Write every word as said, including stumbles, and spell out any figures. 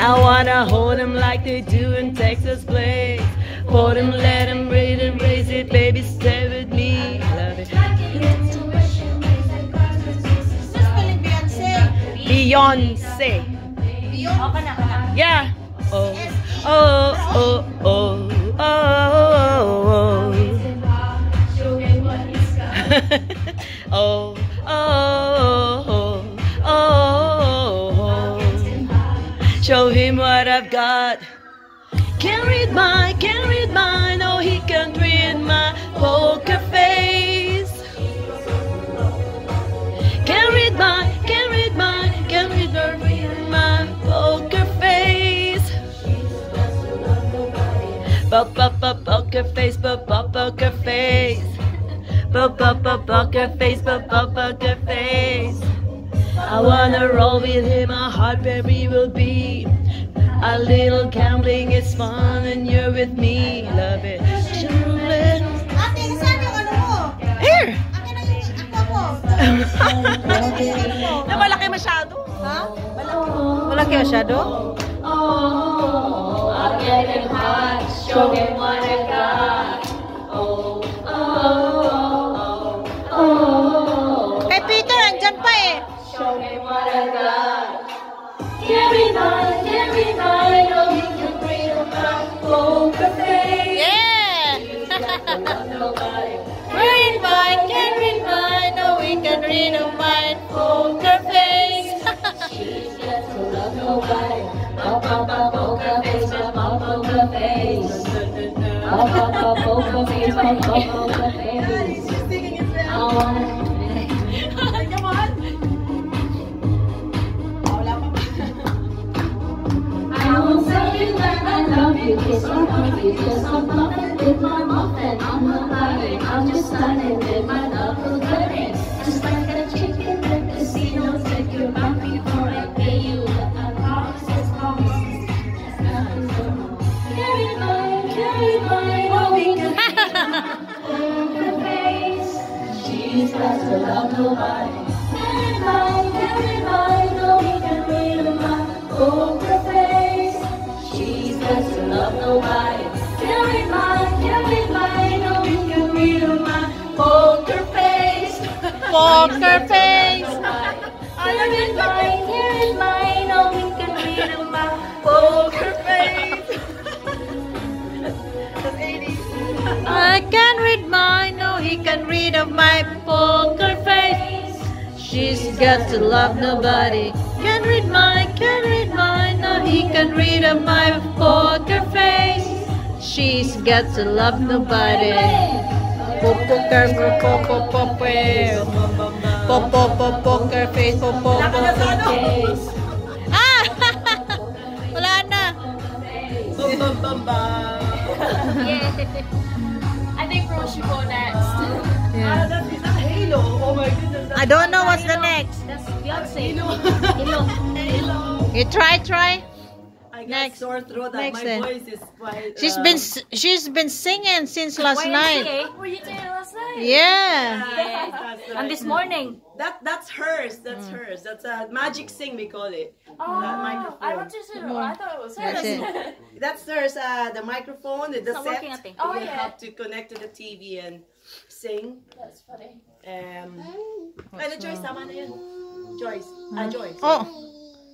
I wanna hold him like they do in Texas Place. Hold him, let him raise it, raise it, baby, stay with me. Love it. Beyonce. Yeah. Oh, oh, oh, oh, oh, oh, oh, oh, oh, oh. Show him what I've got. Can't read my, can't read mine. Oh, he can't read my poker face. Can't read my, can't read my, can't read my poker face. Pop, pop, pop, poker face, pop, pop, poker face. Pop, pop, pop, poker face, pop, pop, poker face. I wanna roll with him, a heart baby will be. A little gambling is fun and you're with me, love it. Here! Na malaki masyado? Ha? Malaki masyado? Oh, I'll get him hot, show him what I got. Oh, oh, oh, oh. Kay Peter, andyan pa eh. Show him what I got. Can't read mine, can't read mine, oh, he can read my poker face. Yeah! Read mine, can't read mine, oh, we can read my poker face. She's got to love nobody. Pop, pop, pop, poker face, pop, pop, poker face. Pop, pop, pop, poker face, pop, pop, poker face. Oh. I won't tell you that I love you, kiss or hug you, cause I'm muffin with my muffin. I'm not lying, I'm just standing with my love for goodness. Just like a chicken at the casino, take your back before I pay you. I promises, promises. Carry mine, carry mine, oh we can hold her face. She's got to love nobody. Carry mine, carry mine, oh we can read my poker face. She's got to love nobody. Can't read mine, can't read mine, oh we can read my poker face. Poker face. Can't read mine, can't read mine, oh we can read my poker face. I can read mine, no, he can read of my poker face. She's got to love nobody. Can read mine, can read mine, no, he can read of my poker face. She's got to love nobody. Poker, poker, poker, poker, poker face, poker face. Ah, wala na. Bum bum bum bum. I think Rose should go next. Ah, that is a halo. Oh my goodness. I don't know what's the next. That's Beyonce. Halo. Hello. Halo. You try, try. I got Next. sore throat. That Next my then. voice is quite. She's uh, been s- she's been singing since last night. Were you doing last night? Yeah. Yes, that's right. And this morning. That that's hers. That's hers. That's a magic sing we call it. Oh, That microphone. I wanted to know. I thought it was That's hers. it. That's hers. Uh, the microphone, the It's not set. working, I think. Oh, you yeah. have to connect to the T V and sing. That's funny. Um, ano, Joyce, tama na yun. Joyce. Ah, Joyce. Oh.